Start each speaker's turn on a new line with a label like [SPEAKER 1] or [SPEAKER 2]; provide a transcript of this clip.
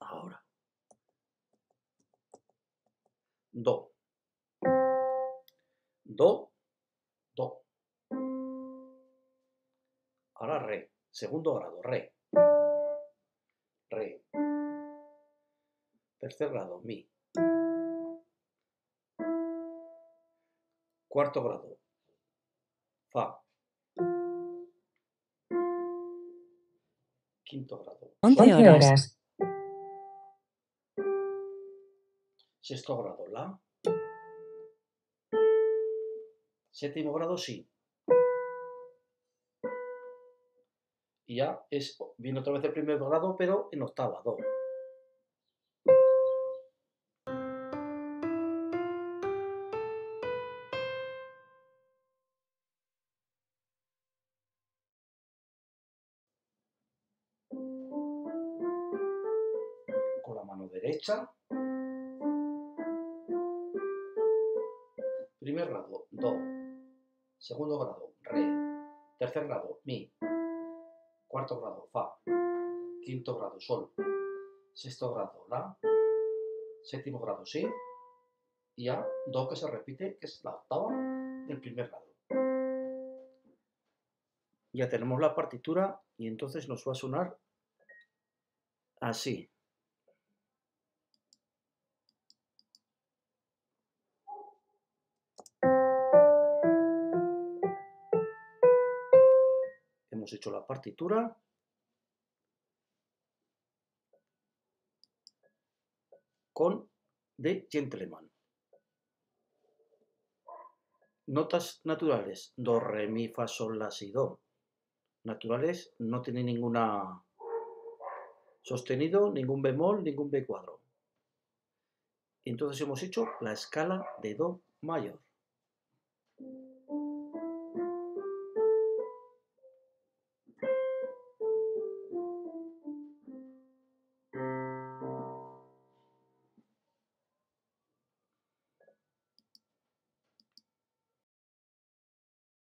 [SPEAKER 1] Ahora. Do. Do, do. Ahora re. Segundo grado, re. Re. Tercer grado, mi. Cuarto grado, fa. Quinto grado,
[SPEAKER 2] 11 horas.
[SPEAKER 1] Sexto grado, la. Séptimo grado, si. Y ya viene otra vez el primer grado, pero en octava, do. Con la mano derecha. Primer grado, do. Segundo grado, re. Tercer grado, mi. Cuarto grado, fa. Quinto grado, sol. Sexto grado, la. Séptimo grado, si. Y ya do que se repite, que es la octava del primer grado. Ya tenemos la partitura y entonces nos va a sonar así. Hemos hecho la partitura. Con The Gentleman. Notas naturales. Do, re, mi, fa, sol, la, si, do. Naturales no tiene ninguna sostenido, ningún bemol, ningún B cuadro. Entonces hemos hecho la escala de do mayor.